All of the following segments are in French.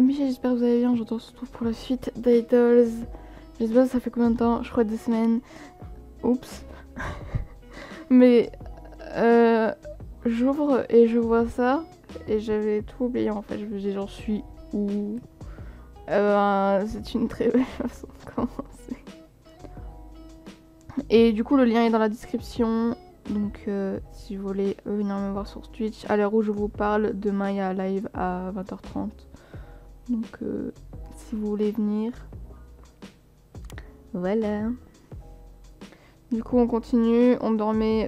Michel, j'espère que vous allez bien. Je se retrouve pour la suite d'Idols. Je sais pas ça fait combien de temps, je crois 2 semaines. Oups. Mais j'ouvre et je vois ça et j'avais tout oublié en fait. Je me dis j'en suis où. C'est une très belle façon de commencer. Et du coup le lien est dans la description. Donc si vous voulez venir me voir sur Twitch, à l'heure où je vous parle, demain il y a un live à 20h30. Donc si vous voulez venir, voilà. Du coup on continue, on dormait,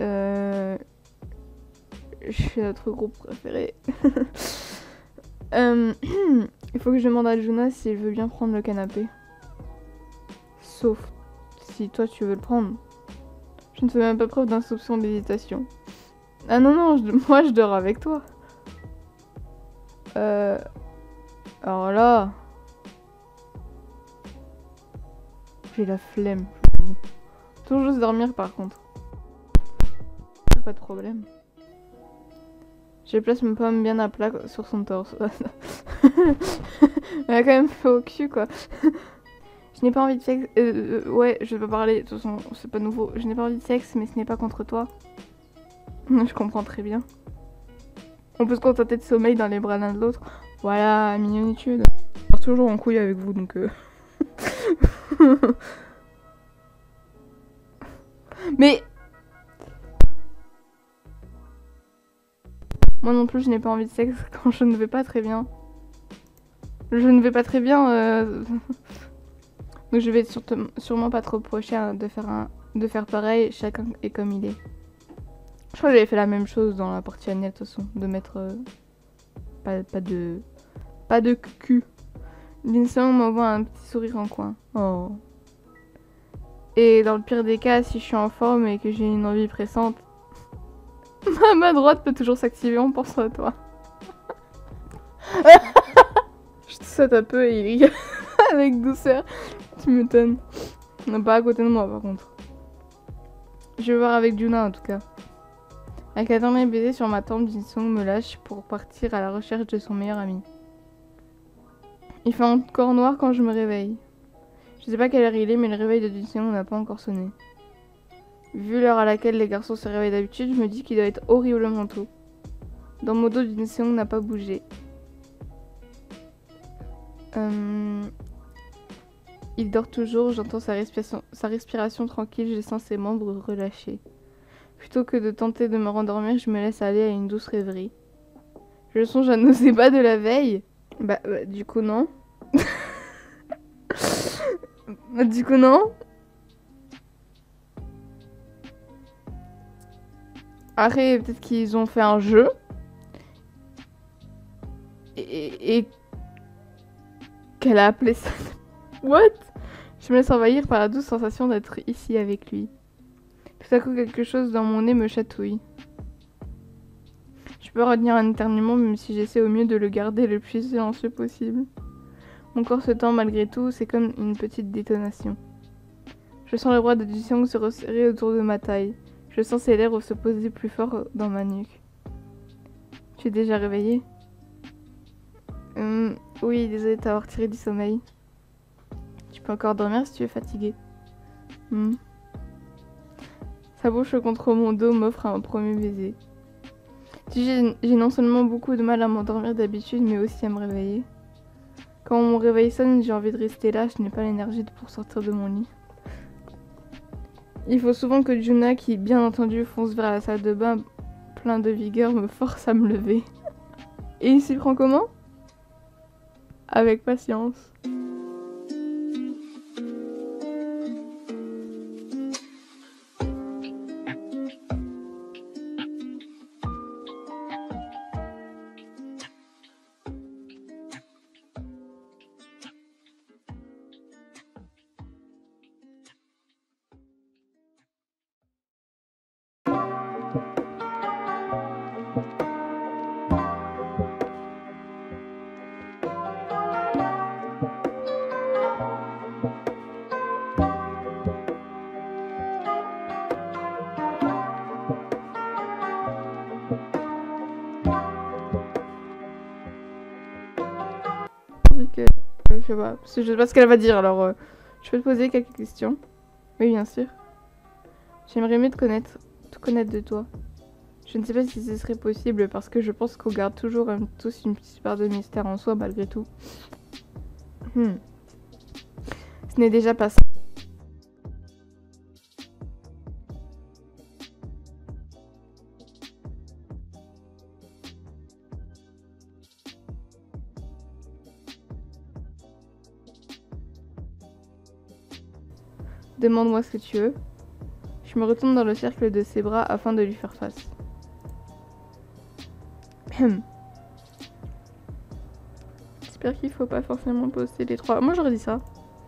je suis notre groupe préféré. Il faut que je demande à Juna s'il veut bien prendre le canapé. Sauf si toi tu veux le prendre. Je ne fais même pas preuve d'un soupçon d'hésitation. Ah non non, moi je dors avec toi. Alors là... J'ai la flemme. Toujours juste dormir par contre. Pas de problème. Je place mes pommes bien à plat sur son torse. Elle a quand même fait au cul quoi. Je n'ai pas envie de sexe. Ouais, je vais pas parler, de toute façon, c'est pas nouveau. Je n'ai pas envie de sexe, mais ce n'est pas contre toi. Je comprends très bien. On peut se contenter de sommeil dans les bras l'un de l'autre. Voilà, mignonitude. Je pars toujours en couille avec vous donc. Mais. Moi non plus, je n'ai pas envie de sexe quand je ne vais pas très bien. Je ne vais pas très bien. Donc je vais sûrement pas trop reprocher de faire pareil, chacun est comme il est. Je crois que j'avais fait la même chose dans la partie Annette de toute façon, de mettre pas de cul. Vincent m'envoie un petit sourire en coin. Oh. Et dans le pire des cas, si je suis en forme et que j'ai une envie pressante, ma main droite peut toujours s'activer en pensant à toi. Je te saute un peu et il rit avec douceur. Tu m'étonnes. Non, pas à côté de moi par contre. Je vais voir avec Juna en tout cas. Avec un dernier baiser sur ma tempe, Jin-sung me lâche pour partir à la recherche de son meilleur ami. Il fait encore noir quand je me réveille. Je sais pas quelle heure il est, mais le réveil de Jin-sung n'a pas encore sonné. Vu l'heure à laquelle les garçons se réveillent d'habitude, je me dis qu'il doit être horriblement tôt. Dans mon dos, Jin-sung n'a pas bougé. Il dort toujours, j'entends sa respiration tranquille, je sens ses membres relâchés. Plutôt que de tenter de me rendormir, je me laisse aller à une douce rêverie. Je songe à nos ébats de la veille. Bah du coup non. Du coup non. Après peut-être qu'ils ont fait un jeu. Et qu'elle a appelé ça... What? Je me laisse envahir par la douce sensation d'être ici avec lui. Tout à coup quelque chose dans mon nez me chatouille. Je peux retenir un éternuement même si j'essaie au mieux de le garder le plus silencieux possible. Mon corps se tend malgré tout, c'est comme une petite détonation. Je sens le bras de Jisung se resserrer autour de ma taille. Je sens ses lèvres se poser plus fort dans ma nuque. Tu es déjà réveillée? Oui, désolée de t'avoir tiré du sommeil. Tu peux encore dormir si tu es fatiguée. Sa bouche contre mon dos m'offre un premier baiser. J'ai non seulement beaucoup de mal à m'endormir d'habitude, mais aussi à me réveiller. Quand mon réveil sonne, j'ai envie de rester là, je n'ai pas l'énergie pour sortir de mon lit. Il faut souvent que Juna, qui bien entendu fonce vers la salle de bain plein de vigueur, me force à me lever. Et il s'y prend comment? Avec patience. Je sais pas, parce que je sais pas ce qu'elle va dire, alors je peux te poser quelques questions. Oui, bien sûr. J'aimerais mieux te connaître de toi. Je ne sais pas si ce serait possible parce que je pense qu'on garde toujours tous une petite part de mystère en soi malgré tout. Ce n'est déjà pas ça. Demande-moi ce que tu veux. Je me retourne dans le cercle de ses bras afin de lui faire face. J'espère qu'il faut pas forcément poster les trois. Moi j'aurais dit ça.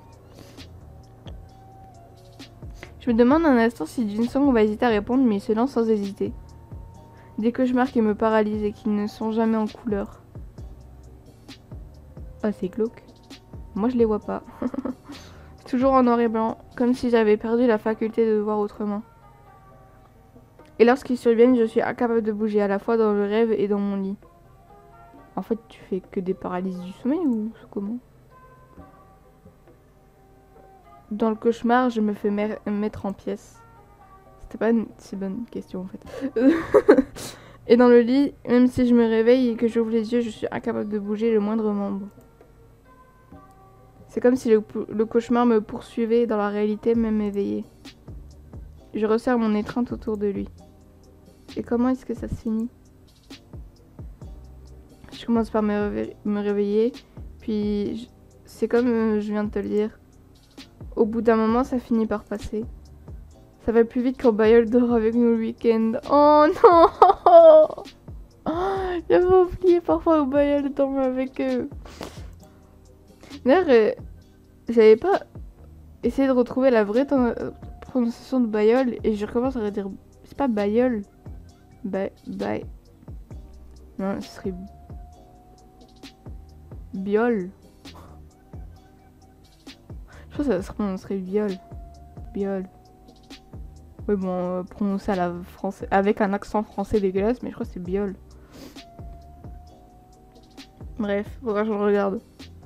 Je me demande un instant si Jinsung va hésiter à répondre, mais il se lance sans hésiter. Des cauchemars qui me paralysent et qui ne sont jamais en couleur. Ah, c'est glauque. Moi je les vois pas. C'est toujours en noir et blanc, comme si j'avais perdu la faculté de voir autrement. Et lorsqu'ils surviennent, je suis incapable de bouger à la fois dans le rêve et dans mon lit. En fait, tu fais que des paralyses du sommeil ou comment? Dans le cauchemar, je me fais mettre en pièces. C'était pas une si bonne question en fait. Et dans le lit, même si je me réveille et que j'ouvre les yeux, je suis incapable de bouger le moindre membre. C'est comme si le cauchemar me poursuivait dans la réalité, même éveillée. Je resserre mon étreinte autour de lui. Et comment est-ce que ça se finit? Je commence par me réveiller, puis c'est comme je viens de te le dire. Au bout d'un moment, ça finit par passer. Ça va plus vite quand Bayol dort avec nous le week-end. Oh non! J'avais oublié parfois où Bayol dormait avec eux. D'ailleurs, j'avais pas essayé de retrouver la vraie prononciation de Bayol et je recommence à dire. C'est pas Bayol. Non, ce serait. Biol. Je pense que ça se prononcerait viol. Biol. Oui, bon, prononcé à la française, avec un accent français dégueulasse, mais je crois que c'est biol. Bref, faudra que je le regarde.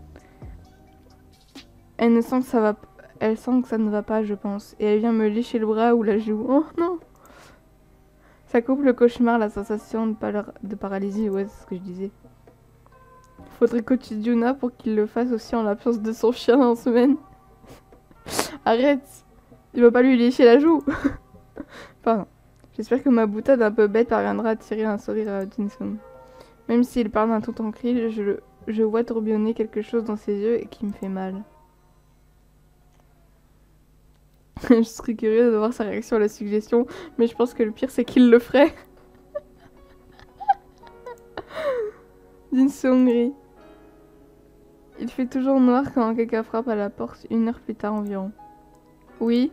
Elle sent que ça ne va pas, je pense. Et elle vient me lécher le bras ou la joue. Oh non! Ça coupe le cauchemar, la sensation de paralysie, ouais, c'est ce que je disais. Faudrait coacher Juna pour qu'il le fasse aussi en l'absence de son chien en semaine. Arrête! Il va pas lui lécher la joue! Pardon. J'espère que ma boutade un peu bête parviendra à tirer un sourire à Jinsung. Même s'il parle d'un ton tranquille, je vois tourbillonner quelque chose dans ses yeux et qui me fait mal. Je serais curieuse de voir sa réaction à la suggestion, mais je pense que le pire c'est qu'il le ferait. Jinsung rit. Il fait toujours noir quand quelqu'un frappe à la porte 1 heure plus tard environ. Oui.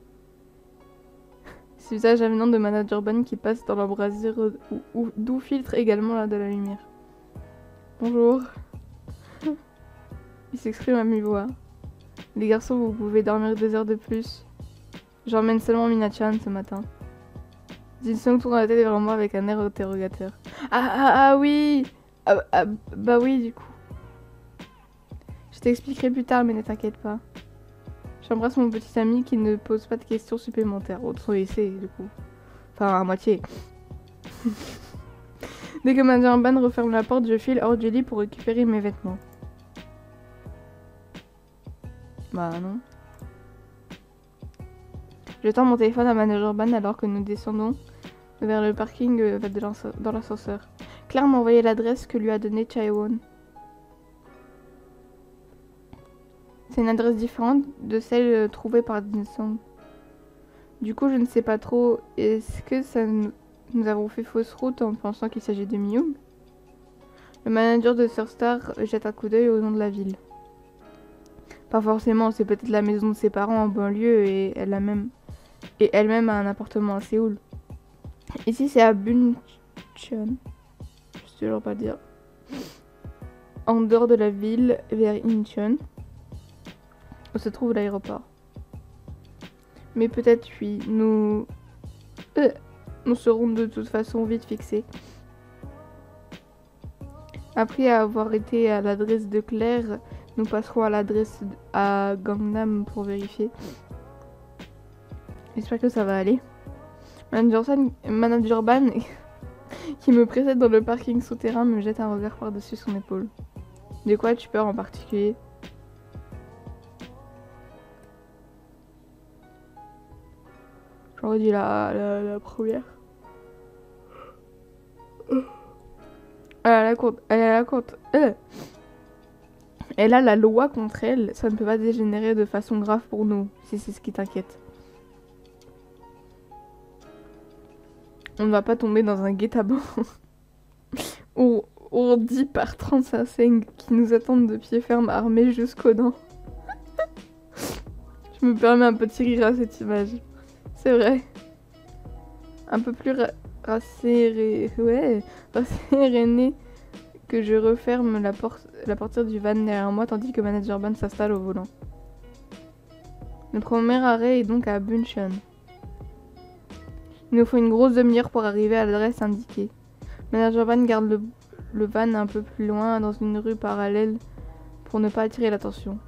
Ce visage avenant de manager Ban qui passe dans l'embrasure d'où filtre également de la lumière. Bonjour. Il s'exprime à mi-voix. Les garçons, vous pouvez dormir 2 heures de plus. J'emmène seulement Mina-chan ce matin. Jinsung tourne la tête vers moi avec un air interrogateur. Ah oui. Bah oui du coup. Je t'expliquerai plus tard mais ne t'inquiète pas. J'embrasse mon petit ami qui ne pose pas de questions supplémentaires. Autre essai du coup. Enfin à moitié. Dès que Manager Ban referme la porte, je file hors du lit pour récupérer mes vêtements. Bah non. Je tends mon téléphone à Manager Ban alors que nous descendons vers le parking dans l'ascenseur. Claire m'a envoyé l'adresse que lui a donnée Chaewon. C'est une adresse différente de celle trouvée par Jinsung. Du coup, je ne sais pas trop. Est-ce que nous avons fait fausse route en pensant qu'il s'agit de Myung? Le manager de Surstar jette un coup d'œil au nom de la ville. Pas forcément, c'est peut-être la maison de ses parents en banlieue et elle-même a un appartement à Séoul. Ici, c'est à Buncheon. Je sais toujours pas le dire. En dehors de la ville, vers Incheon, où se trouve l'aéroport. Mais peut-être oui, nous serons de toute façon vite fixés. Après avoir été à l'adresse de Claire, Nous passerons à l'adresse à Gangnam pour vérifier. J'espère que ça va aller. Manager Ban qui me précède dans le parking souterrain me jette un regard par-dessus son épaule. De quoi as-tu peur en particulier? J'aurais dit la première. Elle a la loi contre elle, ça ne peut pas dégénérer de façon grave pour nous, si c'est ce qui t'inquiète. On ne va pas tomber dans un guet-apens ourdi par 35 Seng qui nous attendent de pied ferme armés jusqu'aux dents. Je me permets un petit rire à cette image. C'est vrai. Un peu plus rasséréné que je referme la portière du van derrière moi tandis que Manager Ban s'installe au volant. Le premier arrêt est donc à Buncheon. Il nous faut une grosse demi-heure pour arriver à l'adresse indiquée. Manager Ban garde le van un peu plus loin dans une rue parallèle pour ne pas attirer l'attention.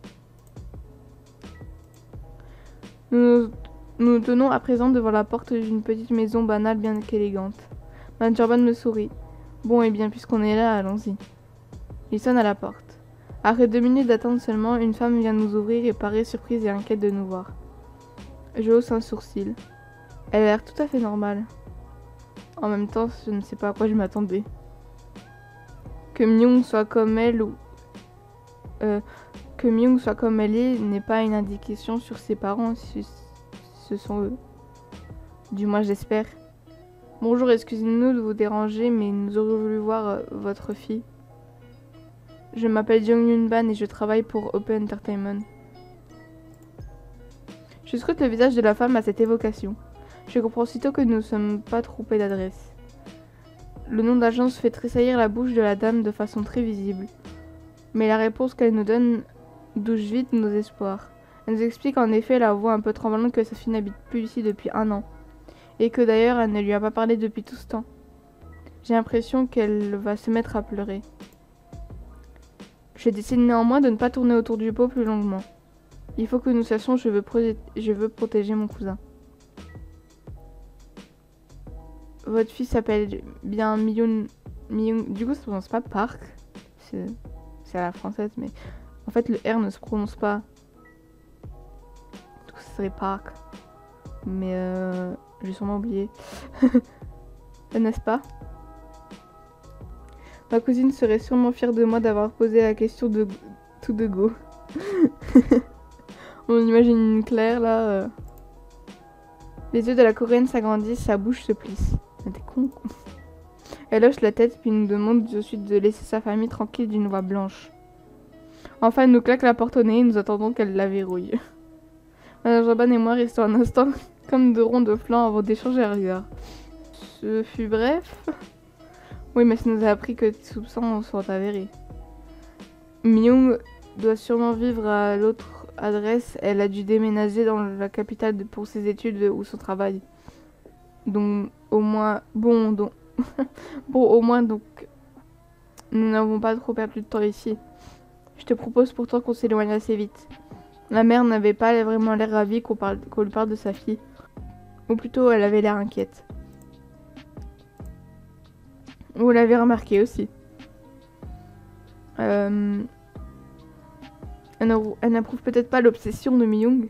Nous nous tenons à présent devant la porte d'une petite maison banale bien qu'élégante. Manager Ban me sourit. Bon et bien, puisqu'on est là, allons-y. Il sonne à la porte. Après 2 minutes d'attente seulement, une femme vient nous ouvrir et paraît surprise et inquiète de nous voir. Je hausse un sourcil. Elle a l'air tout à fait normale. En même temps, je ne sais pas à quoi je m'attendais. Que Myung soit comme elle ou... que Myung soit comme elle est n'est pas une indication sur ses parents si ce sont eux. Du moins, j'espère. Bonjour, excusez-nous de vous déranger, mais nous aurions voulu voir votre fille. Je m'appelle Jung Yun Ban et je travaille pour Open Entertainment. Je scrute le visage de la femme à cette évocation. Je comprends aussitôt que nous ne sommes pas trompés d'adresse. Le nom d'agence fait tressaillir la bouche de la dame de façon très visible. Mais la réponse qu'elle nous donne douche vite nos espoirs. Elle nous explique en effet la voix un peu tremblante que sa fille n'habite plus ici depuis 1 an. Et que d'ailleurs elle ne lui a pas parlé depuis tout ce temps. J'ai l'impression qu'elle va se mettre à pleurer. Je décide néanmoins de ne pas tourner autour du pot plus longuement. Il faut que nous sachions, je veux protéger mon cousin. Votre fille s'appelle bien Myung. Du coup, ça se prononce pas Park. C'est à la française, mais en fait, le R ne se prononce pas. Du coup, ça serait Park. Mais j'ai sûrement oublié. N'est-ce pas? Ma cousine serait sûrement fière de moi d'avoir posé la question de tout de go. On imagine une Claire là. Les yeux de la coréenne s'agrandissent, sa bouche se plisse. T'es con. Elle hoche la tête puis nous demande ensuite de laisser sa famille tranquille d'une voix blanche. Enfin, elle nous claque la porte au nez et nous attendons qu'elle la verrouille. Madame Jaban et moi restons un instant comme 2 ronds de flanc avant d'échanger un regard. Ce fut bref. Oui, mais ça nous a appris que tes soupçons sont avérés. Myung doit sûrement vivre à l'autre adresse. Elle a dû déménager dans la capitale pour ses études ou son travail. Donc, au moins... Bon, au moins, donc... Nous n'avons pas trop perdu de temps ici. Je te propose pourtant qu'on s'éloigne assez vite. La mère n'avait pas vraiment l'air ravie qu'on lui parle de sa fille. Ou plutôt, elle avait l'air inquiète. Vous l'avez remarqué aussi. Elle n'approuve peut-être pas l'obsession de Myung.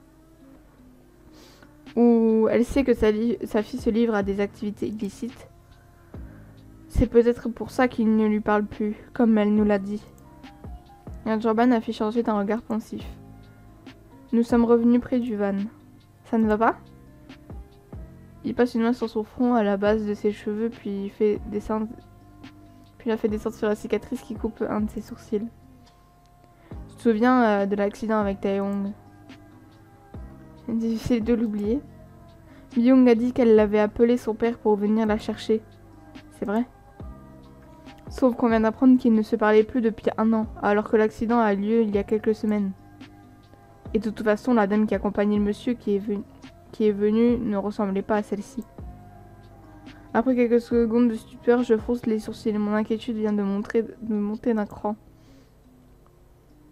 Ou elle sait que sa fille se livre à des activités illicites. C'est peut-être pour ça qu'il ne lui parle plus, comme elle nous l'a dit. Jorban affiche ensuite un regard pensif. Nous sommes revenus près du van. Ça ne va pas? Il passe une main sur son front à la base de ses cheveux, puis la fait descendre sur la cicatrice qui coupe un de ses sourcils. Tu te souviens de l'accident avec Taeyong? C'est difficile de l'oublier. Myung a dit qu'elle l'avait appelé son père pour venir la chercher. C'est vrai? Sauf qu'on vient d'apprendre qu'ils ne se parlaient plus depuis 1 an, alors que l'accident a lieu il y a quelques semaines. Et de toute façon, la dame qui accompagnait le monsieur qui est venu ne ressemblait pas à celle-ci. Après quelques secondes de stupeur, je fronce les sourcils. Mon inquiétude vient de monter d'un cran.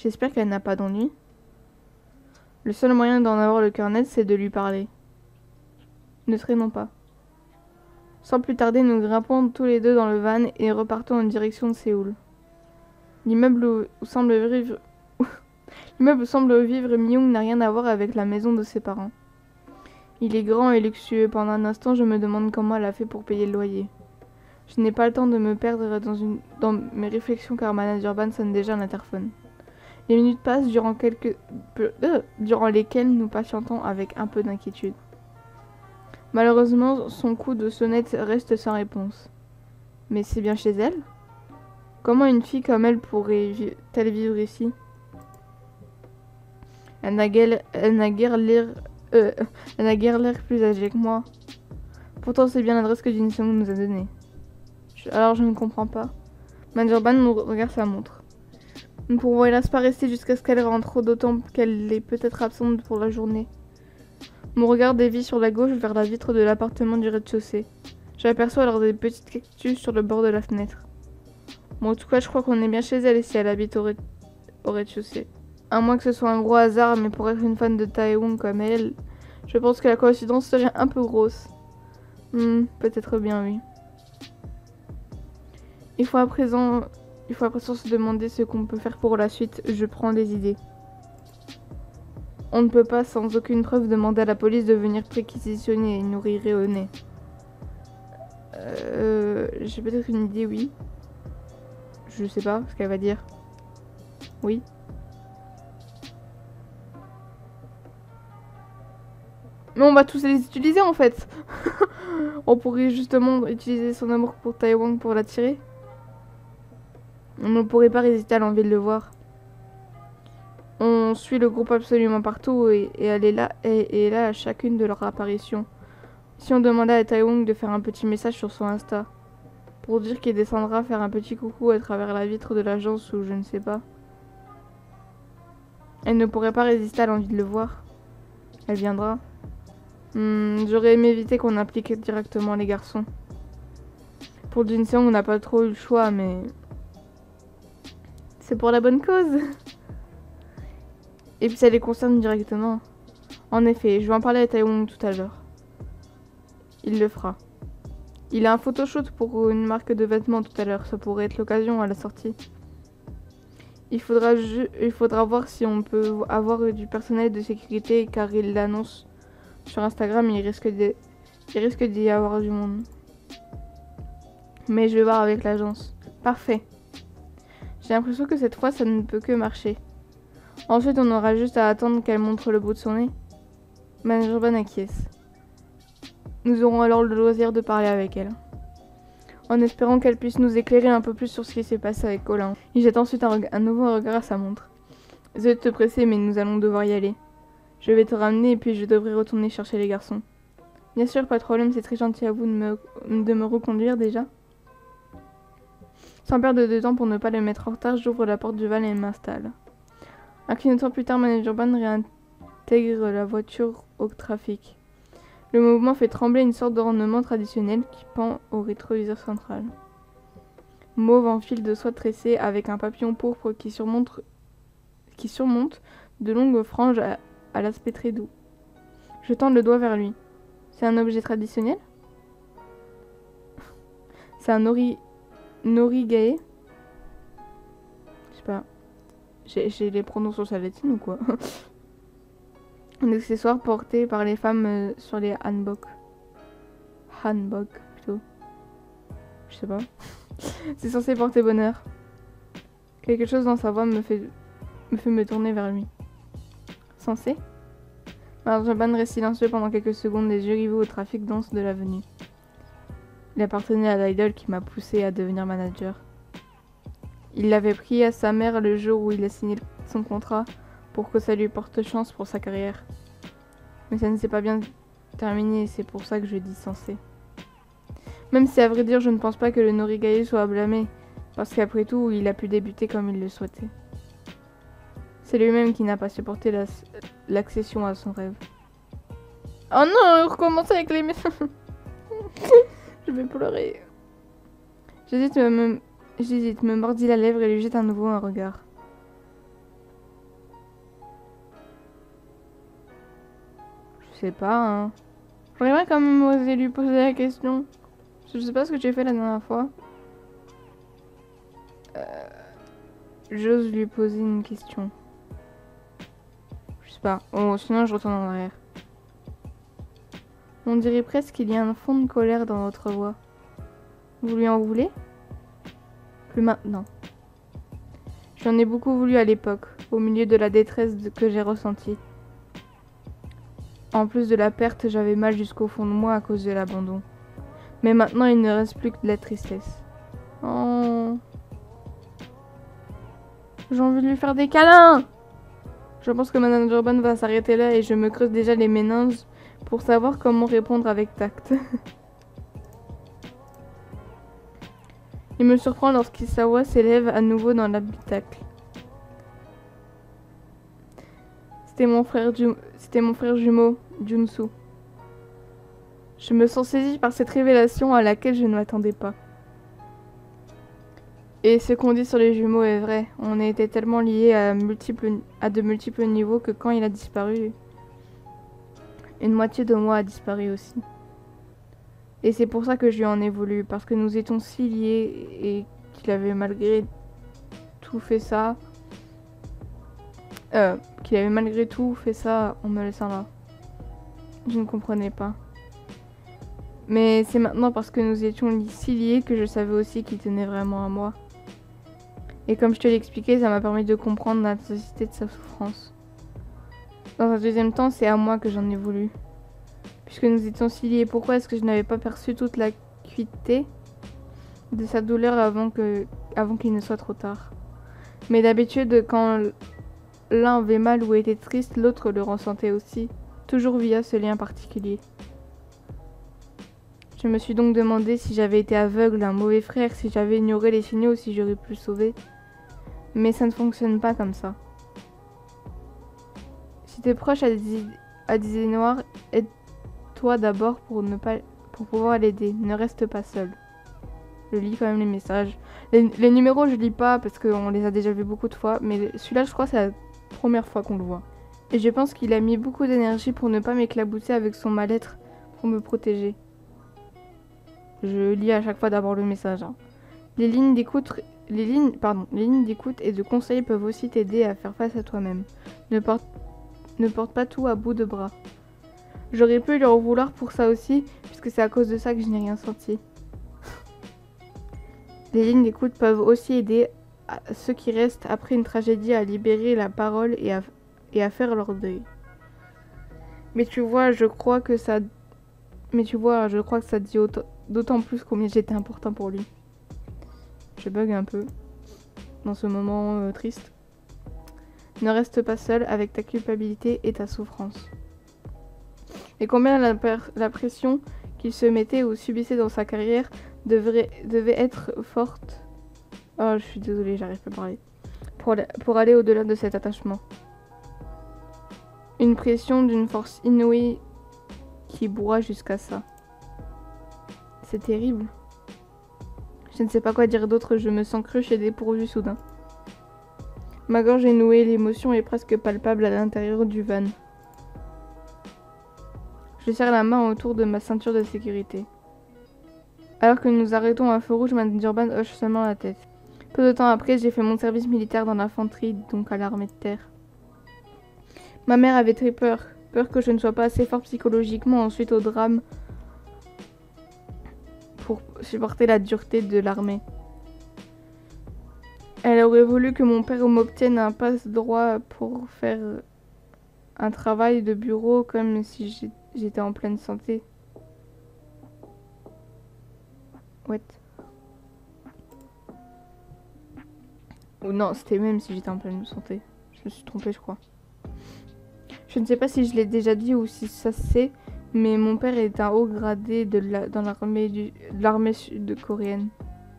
J'espère qu'elle n'a pas d'ennui. Le seul moyen d'en avoir le cœur net, c'est de lui parler. Ne traînons pas. Sans plus tarder, nous grimpons tous les deux dans le van et repartons en direction de Séoul. L'immeuble où semble vivre Myung n'a rien à voir avec la maison de ses parents. Il est grand et luxueux. Pendant un instant, je me demande comment elle a fait pour payer le loyer. Je n'ai pas le temps de me perdre dans mes réflexions car Manager Ban sonne déjà à l'interphone. Les minutes passent durant lesquelles nous patientons avec un peu d'inquiétude. Malheureusement, son coup de sonnette reste sans réponse. Mais c'est bien chez elle? Comment une fille comme elle pourrait-elle vivre ici? Elle n'a guère l'air plus âgée que moi. Pourtant, c'est bien l'adresse que Jin Seung nous a donnée. Alors je ne comprends pas. Manager Ban nous regarde sa montre. Nous ne pourrons hélas pas rester jusqu'à ce qu'elle rentre, d'autant qu'elle est peut-être absente pour la journée. Mon regard dévie sur la gauche vers la vitre de l'appartement du rez-de-chaussée. J'aperçois alors des petites cactus sur le bord de la fenêtre. Bon, en tout cas, je crois qu'on est bien chez elle si elle habite au rez-de-chaussée. À moins que ce soit un gros hasard, mais pour être une fan de Taewon comme elle, je pense que la coïncidence serait un peu grosse. Peut-être bien, oui. Il faut à présent se demander ce qu'on peut faire pour la suite. Je prends des idées. On ne peut pas, sans aucune preuve, demander à la police de venir préquisitionner et nous rirait au nez. J'ai peut-être une idée, oui. Je sais pas ce qu'elle va dire. Oui. Mais on va tous les utiliser en fait. On pourrait justement utiliser son amour pour Taewon pour l'attirer. On ne pourrait pas résister à l'envie de le voir. On suit le groupe absolument partout et elle est là, et est là à chacune de leurs apparitions. Si on demandait à Taewon de faire un petit message sur son Insta, pour dire qu'il descendra faire un petit coucou à travers la vitre de l'agence ou je ne sais pas. Elle ne pourrait pas résister à l'envie de le voir. Elle viendra. J'aurais aimé éviter qu'on implique directement les garçons. Pour Jin Seung, on n'a pas trop eu le choix, mais... c'est pour la bonne cause. Et puis ça les concerne directement. En effet, je vais en parler à Taewon tout à l'heure. Il le fera. Il a un photoshoot pour une marque de vêtements tout à l'heure. Ça pourrait être l'occasion à la sortie. Il faudra voir si on peut avoir du personnel de sécurité car il l'annonce sur Instagram. Il risque d'y avoir du monde. Mais je vais voir avec l'agence. Parfait. J'ai l'impression que cette fois ça ne peut que marcher. Ensuite on aura juste à attendre qu'elle montre le bout de son nez. Manager Ban acquiesce. Nous aurons alors le loisir de parler avec elle. En espérant qu'elle puisse nous éclairer un peu plus sur ce qui s'est passé avec Colin. Il jette ensuite un nouveau regard à sa montre. Désolé de te presser, mais nous allons devoir y aller. Je vais te ramener et puis je devrais retourner chercher les garçons. Bien sûr, pas de problème, c'est très gentil à vous de me reconduire déjà. Sans perdre de temps pour ne pas le mettre en retard, j'ouvre la porte du van et m'installe. Un clignotant plus tard, Manager Ban réintègre la voiture au trafic. Le mouvement fait trembler une sorte d'ornement traditionnel qui pend au rétroviseur central. Mauve en fil de soie tressé avec un papillon pourpre qui surmonte de longues franges à l'aspect très doux. Je tends le doigt vers lui. C'est un objet traditionnel? C'est un norigae? Je sais pas. J'ai les pronoms sur sa latine ou quoi? Un accessoire porté par les femmes sur les hanbok. Hanbok, plutôt. Je sais pas. C'est censé porter bonheur. Quelque chose dans sa voix me fait me tourner vers lui. Censé? Manager Ban reste silencieux pendant quelques secondes, les yeux rivés au trafic dense de l'avenue. Il appartenait à l'idole qui m'a poussé à devenir manager. Il l'avait pris à sa mère le jour où il a signé son contrat pour que ça lui porte chance pour sa carrière. Mais ça ne s'est pas bien terminé et c'est pour ça que je dis censé. Même si à vrai dire je ne pense pas que le Norigae soit à blâmer, parce qu'après tout il a pu débuter comme il le souhaitait. C'est lui-même qui n'a pas supporté l'accession à son rêve. Oh non, on recommence avec les messages. Je vais pleurer. J'hésite, me mordit la lèvre et lui jette à nouveau un regard. Je sais pas, hein. J'aimerais quand même oser lui poser la question. Je sais pas ce que j'ai fait la dernière fois. J'ose lui poser une question. Je sais pas. Oh, sinon je retourne en arrière. On dirait presque qu'il y a un fond de colère dans votre voix. Vous lui en voulez? Plus maintenant. J'en ai beaucoup voulu à l'époque, au milieu de la détresse que j'ai ressentie. En plus de la perte, j'avais mal jusqu'au fond de moi à cause de l'abandon. Mais maintenant, il ne reste plus que de la tristesse. Oh. J'ai envie de lui faire des câlins! Je pense que Madame Durban va s'arrêter là et je me creuse déjà les méninges pour savoir comment répondre avec tact. Il me surprend lorsqu'il sa voix s'élève à nouveau dans l'habitacle. C'était mon frère jumeau, Junsu. Je me sens saisie par cette révélation à laquelle je ne m'attendais pas. Et ce qu'on dit sur les jumeaux est vrai. On a été tellement liés à de multiples niveaux que quand il a disparu, une moitié de moi a disparu aussi. Et c'est pour ça que je lui en ai voulu, parce que nous étions si liés et qu'il avait malgré tout fait ça. En me laissant là. Je ne comprenais pas. Mais c'est maintenant parce que nous étions si liés que je savais aussi qu'il tenait vraiment à moi. Et comme je te l'ai expliqué, ça m'a permis de comprendre l'intensité de sa souffrance. Dans un deuxième temps, c'est à moi que j'en ai voulu. Puisque nous étions si liés, pourquoi est-ce que je n'avais pas perçu toute l'acuité de sa douleur avant qu'il ne soit trop tard? Mais d'habitude, quand l'un avait mal ou était triste, l'autre le ressentait aussi, toujours via ce lien particulier. Je me suis donc demandé si j'avais été aveugle, un mauvais frère, si j'avais ignoré les signaux ou si j'aurais pu le sauver. Mais ça ne fonctionne pas comme ça. Si t'es proche à des idées noires, aide-toi d'abord pour pouvoir l'aider. Ne reste pas seul. Je lis quand même les messages. Les numéros, je lis pas parce qu'on les a déjà vus beaucoup de fois. Mais celui-là, je crois que c'est la première fois qu'on le voit. Et je pense qu'il a mis beaucoup d'énergie pour ne pas m'éclabousser avec son mal-être, pour me protéger. Je lis à chaque fois d'abord le message. Hein. Les lignes d'écoute et de conseils peuvent aussi t'aider à faire face à toi-même. Ne porte pas tout à bout de bras. J'aurais pu lui en vouloir pour ça aussi, puisque c'est à cause de ça que je n'ai rien senti. Les lignes d'écoute peuvent aussi aider ceux qui restent après une tragédie à libérer la parole et à faire leur deuil. Mais tu vois, je crois que ça dit d'autant plus combien j'étais important pour lui. Je bug un peu dans ce moment triste. Ne reste pas seul avec ta culpabilité et ta souffrance. Et combien la pression qu'il se mettait ou subissait dans sa carrière devait être forte. Oh, je suis désolée, j'arrive pas à parler. Pour aller au-delà de cet attachement. Une pression d'une force inouïe qui broie jusqu'à ça. C'est terrible. Je ne sais pas quoi dire d'autre, je me sens cruche et dépourvue soudain. Ma gorge est nouée, l'émotion est presque palpable à l'intérieur du van. Je serre la main autour de ma ceinture de sécurité. Alors que nous arrêtons à un feu rouge, Madame Durban hoche seulement la tête. Peu de temps après, j'ai fait mon service militaire dans l'infanterie, donc à l'armée de terre. Ma mère avait très peur. Peur que je ne sois pas assez fort psychologiquement ensuite au drame pour supporter la dureté de l'armée. Elle aurait voulu que mon père m'obtienne un passe-droit pour faire un travail de bureau comme si j'étais en pleine santé. What? Ou non, c'était même si j'étais en pleine santé. Je me suis trompée, je crois. Je ne sais pas si je l'ai déjà dit ou si ça se sait, mais mon père est un haut gradé dans l'armée sud-coréenne.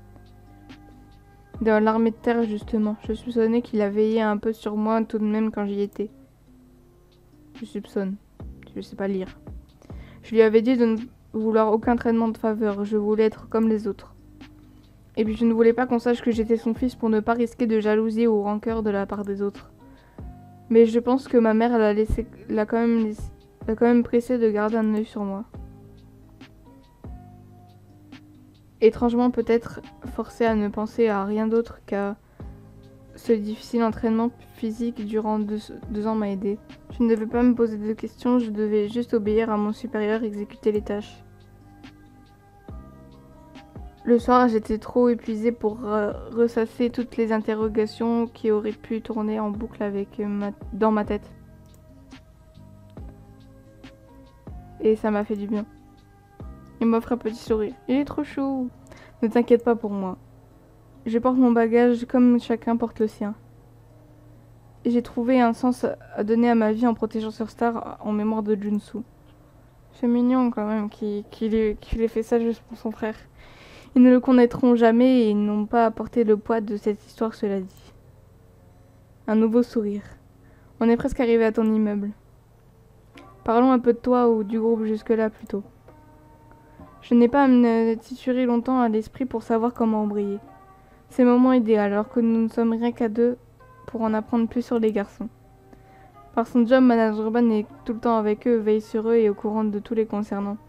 Dans l'armée de terre, justement. Je soupçonnais qu'il a veillé un peu sur moi tout de même quand j'y étais. Je soupçonne. Je sais pas lire. Je lui avais dit de ne vouloir aucun traitement de faveur. Je voulais être comme les autres. Et puis je ne voulais pas qu'on sache que j'étais son fils pour ne pas risquer de jalousie ou rancœur de la part des autres. Mais je pense que ma mère l'a quand même quand même pressé de garder un œil sur moi. Étrangement peut-être forcé à ne penser à rien d'autre qu'à ce difficile entraînement physique durant 2 ans m'a aidé. Je ne devais pas me poser de questions, je devais juste obéir à mon supérieur et exécuter les tâches. Le soir, j'étais trop épuisée pour ressasser toutes les interrogations qui auraient pu tourner en boucle dans ma tête. Et ça m'a fait du bien. Il m'offre un petit sourire. Il est trop chou. Ne t'inquiète pas pour moi. Je porte mon bagage comme chacun porte le sien. Et j'ai trouvé un sens à donner à ma vie en protégeant Surstar en mémoire de Junsu. C'est mignon quand même qu'il ait fait ça juste pour son frère. Ils ne le connaîtront jamais et ils n'ont pas apporté le poids de cette histoire, cela dit. Un nouveau sourire. On est presque arrivé à ton immeuble. Parlons un peu de toi ou du groupe jusque-là plutôt. Je n'ai pas à me titurer longtemps à l'esprit pour savoir comment embrayer. C'est le moment idéal alors que nous ne sommes rien qu'à 2 pour en apprendre plus sur les garçons. Par son job, manager urbain est tout le temps avec eux, veille sur eux et au courant de tous les concernants.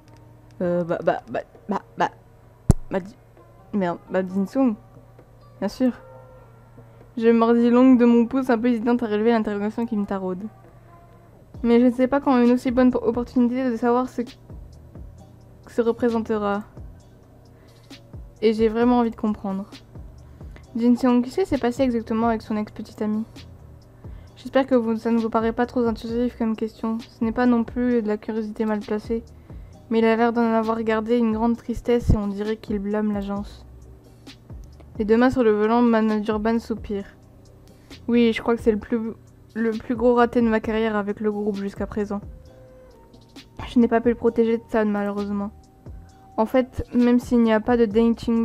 Jinsung. Bien sûr. Je mordis l'ongle de mon pouce un peu hésitante à relever l'interrogation qui me taraude. Mais je ne sais pas quand une aussi bonne opportunité de savoir ce que se représentera. Et j'ai vraiment envie de comprendre. Jinsung, qu'est-ce qui s'est passé exactement avec son ex-petite amie? J'espère que ça ne vous paraît pas trop intrusif comme question. Ce n'est pas non plus de la curiosité mal placée. Mais il a l'air d'en avoir gardé une grande tristesse et on dirait qu'il blâme l'agence. Les 2 mains sur le volant, manager urbain soupire. Oui, je crois que c'est le plus gros raté de ma carrière avec le groupe jusqu'à présent. Je n'ai pas pu le protéger de ça malheureusement. En fait, même s'il n'y a pas de dating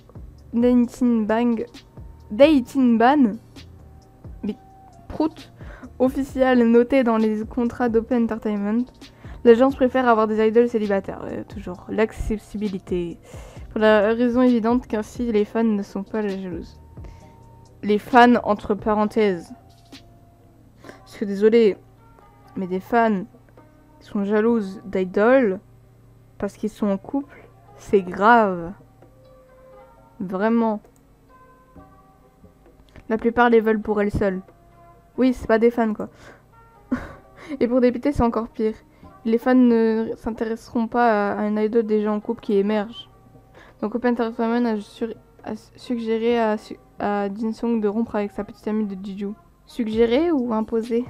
ban prout officiel noté dans les contrats d'Open Entertainment, l'agence préfère avoir des idoles célibataires. Toujours l'accessibilité. Pour la raison évidente qu'ainsi les fans ne sont pas les jalouses. Les fans entre parenthèses. Parce que désolé, mais des fans qui sont jalouses d'idoles parce qu'ils sont en couple, c'est grave. Vraiment. La plupart les veulent pour elles seules. Oui, c'est pas des fans quoi. Et pour débuter, c'est encore pire. Les fans ne s'intéresseront pas à un idol déjà en couple qui émerge. Donc Open Entertainment a suggéré à Jinsung de rompre avec sa petite amie de Jiju. Suggéré ou imposé?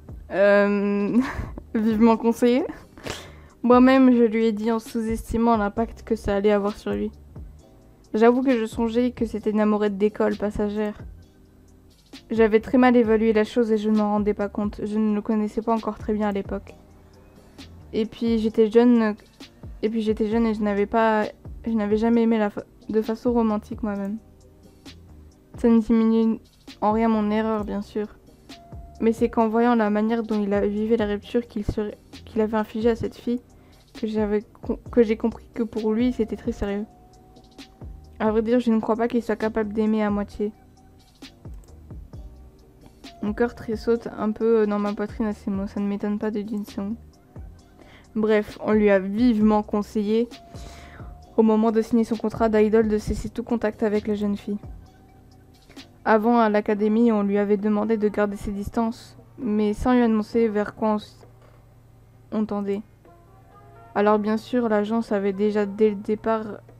Vivement conseillé. Moi-même, je lui ai dit en sous-estimant l'impact que ça allait avoir sur lui. J'avoue que je songeais que c'était une amourette d'école passagère. J'avais très mal évalué la chose et je ne m'en rendais pas compte. Je ne le connaissais pas encore très bien à l'époque. Et puis j'étais jeune et je n'avais jamais aimé de façon romantique moi-même. Ça ne diminue en rien mon erreur, bien sûr. Mais c'est qu'en voyant la manière dont il a vécu la rupture qu'il avait infligée à cette fille, que j'ai compris que pour lui, c'était très sérieux. À vrai dire, je ne crois pas qu'il soit capable d'aimer à moitié. Mon cœur tressaute un peu dans ma poitrine à ces mots, ça ne m'étonne pas de Jinsung. Bref, on lui a vivement conseillé, au moment de signer son contrat d'idole, de cesser tout contact avec la jeune fille. Avant, à l'académie, on lui avait demandé de garder ses distances, mais sans lui annoncer vers quoi on tendait. Alors bien sûr, l'agent savait déjà dès le départ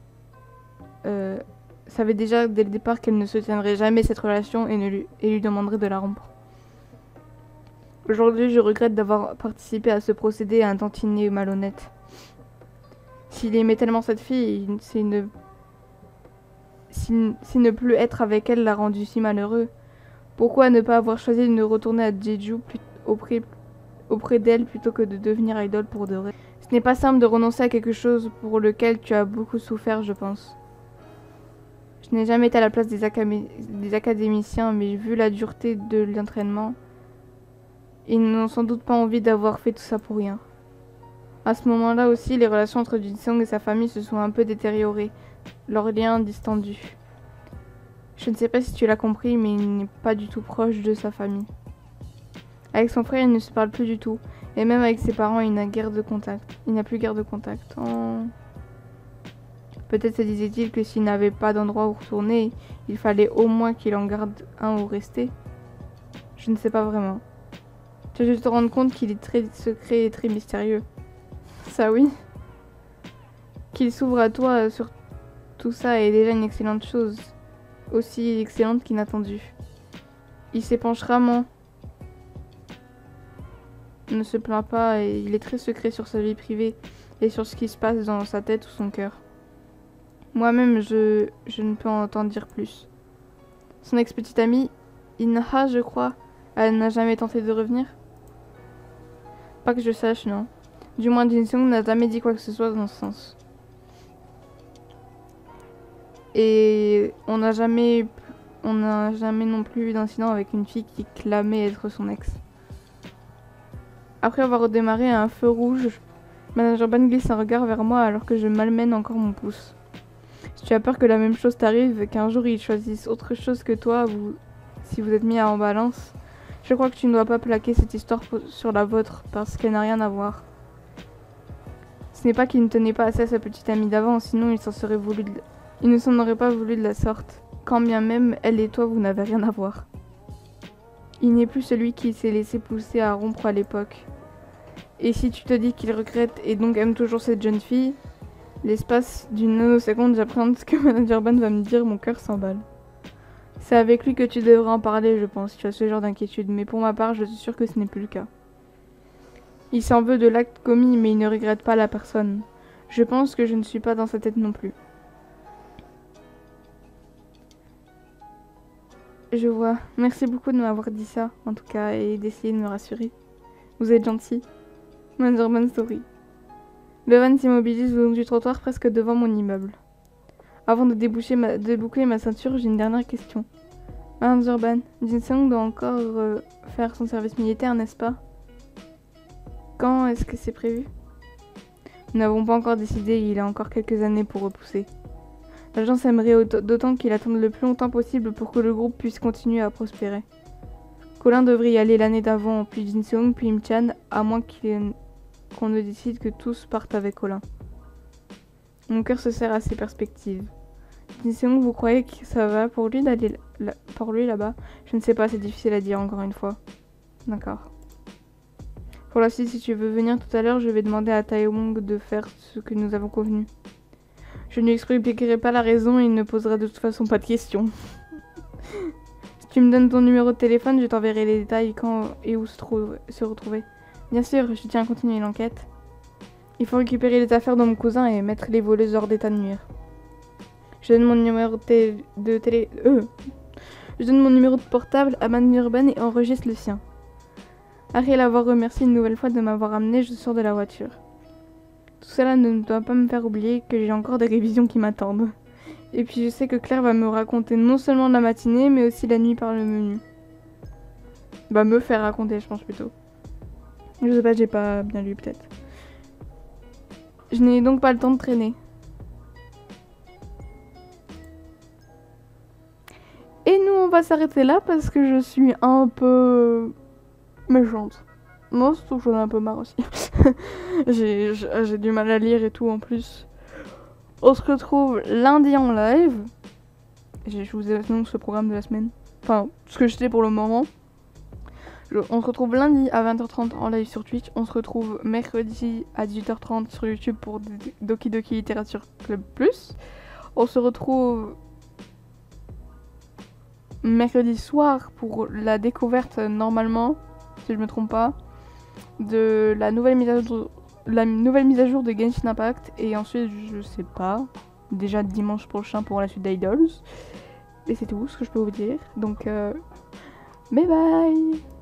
qu'elle ne soutiendrait jamais cette relation et lui demanderait de la rompre. Aujourd'hui, je regrette d'avoir participé à ce procédé à un tantinet malhonnête. S'il aimait tellement cette fille, s'il ne plus être avec elle l'a rendu si malheureux, pourquoi ne pas avoir choisi de ne retourner à Jeju auprès d'elle plutôt que de devenir idole pour de vrai? Ce n'est pas simple de renoncer à quelque chose pour lequel tu as beaucoup souffert, je pense. Je n'ai jamais été à la place des académiciens, mais vu la dureté de l'entraînement, ils n'ont sans doute pas envie d'avoir fait tout ça pour rien. À ce moment-là aussi, les relations entre Jinsung et sa famille se sont un peu détériorées, leurs liens distendus. Je ne sais pas si tu l'as compris, mais il n'est pas du tout proche de sa famille. Avec son frère, il ne se parle plus du tout. Et même avec ses parents, il n'a guère de contact. Il n'a plus guère de contact. Oh. Peut-être se disait-il que s'il n'avait pas d'endroit où retourner, il fallait au moins qu'il en garde un où rester. Je ne sais pas vraiment. Tu vas juste te rendre compte qu'il est très secret et très mystérieux. Ça oui. Qu'il s'ouvre à toi sur tout ça est déjà une excellente chose. Aussi excellente qu'inattendue. Il s'épanche rarement. Ne se plaint pas et il est très secret sur sa vie privée et sur ce qui se passe dans sa tête ou son cœur. Moi-même, je ne peux en t'en dire plus. Son ex-petite amie, Inha, je crois, elle n'a jamais tenté de revenir? Pas que je sache, non. Du moins, Jin Seung n'a jamais dit quoi que ce soit dans ce sens. Et on n'a jamais non plus eu d'incident avec une fille qui clamait être son ex. Après avoir redémarré à un feu rouge, Manager Ban glisse un regard vers moi alors que je malmène encore mon pouce. Si tu as peur que la même chose t'arrive, qu'un jour ils choisissent autre chose que toi, si vous êtes mis en balance, je crois que tu ne dois pas plaquer cette histoire sur la vôtre parce qu'elle n'a rien à voir. Ce n'est pas qu'il ne tenait pas assez à sa petite amie d'avant, sinon il ne s'en aurait pas voulu de la sorte. Quand bien même elle et toi vous n'avez rien à voir. Il n'est plus celui qui s'est laissé pousser à rompre à l'époque. Et si tu te dis qu'il regrette et donc aime toujours cette jeune fille, l'espace d'une nanoseconde, j'appréhende ce que Manager Ban va me dire, mon cœur s'emballe. C'est avec lui que tu devrais en parler, je pense, si tu as ce genre d'inquiétude, mais pour ma part, je suis sûre que ce n'est plus le cas. Il s'en veut de l'acte commis, mais il ne regrette pas la personne. Je pense que je ne suis pas dans sa tête non plus. Je vois. Merci beaucoup de m'avoir dit ça, en tout cas, et d'essayer de me rassurer. Vous êtes gentil. Manager Ban sourit. Le van s'immobilise le long du trottoir presque devant mon immeuble. Avant de déboucler ma ceinture, j'ai une dernière question. Manager Ban, Jin Seung doit encore faire son service militaire, n'est-ce pas? Quand est-ce que c'est prévu? Nous n'avons pas encore décidé, il a encore quelques années pour repousser. L'agence aimerait d'autant qu'il attende le plus longtemps possible pour que le groupe puisse continuer à prospérer. Colin devrait y aller l'année d'avant, puis Jin Seung, puis Im-chan, à moins qu'on ne décide que tous partent avec Colin. Mon cœur se serre à ces perspectives. Jin Seung, vous croyez que ça va pour lui d'aller là-bas? Je ne sais pas, c'est difficile à dire encore une fois. D'accord. Pour la suite, si tu veux venir tout à l'heure, je vais demander à Taewong de faire ce que nous avons convenu. Je ne lui expliquerai pas la raison et il ne posera de toute façon pas de questions. Si tu me donnes ton numéro de téléphone, je t'enverrai les détails quand et où se retrouver. Bien sûr, je tiens à continuer l'enquête. Il faut récupérer les affaires de mon cousin et mettre les voleuses hors d'état de nuire. Je donne mon numéro Je donne mon numéro de portable à Manager Ban et enregistre le sien. Après l'avoir remercié une nouvelle fois de m'avoir amené, je sors de la voiture. Tout cela ne doit pas me faire oublier que j'ai encore des révisions qui m'attendent. Et puis je sais que Claire va me raconter non seulement la matinée, mais aussi la nuit par le menu. Bah me faire raconter, je pense plutôt. Je sais pas, j'ai pas bien lu peut-être. Je n'ai donc pas le temps de traîner. Et nous on va s'arrêter là parce que je suis un peu méchante. Moi, surtout que j'en ai un peu marre aussi. J'ai du mal à lire et tout en plus. On se retrouve lundi en live. Je vous annonce le programme de la semaine. Enfin, ce que je sais pour le moment. On se retrouve lundi à 20h30 en live sur Twitch. On se retrouve mercredi à 18h30 sur YouTube pour Doki Doki Littérature Club Plus. On se retrouve mercredi soir pour la découverte normalement, si je me trompe pas, de la nouvelle mise à jour de Genshin Impact. Et ensuite, je sais pas, déjà dimanche prochain pour la suite d'Idols. Et c'est tout ce que je peux vous dire. Donc, bye bye!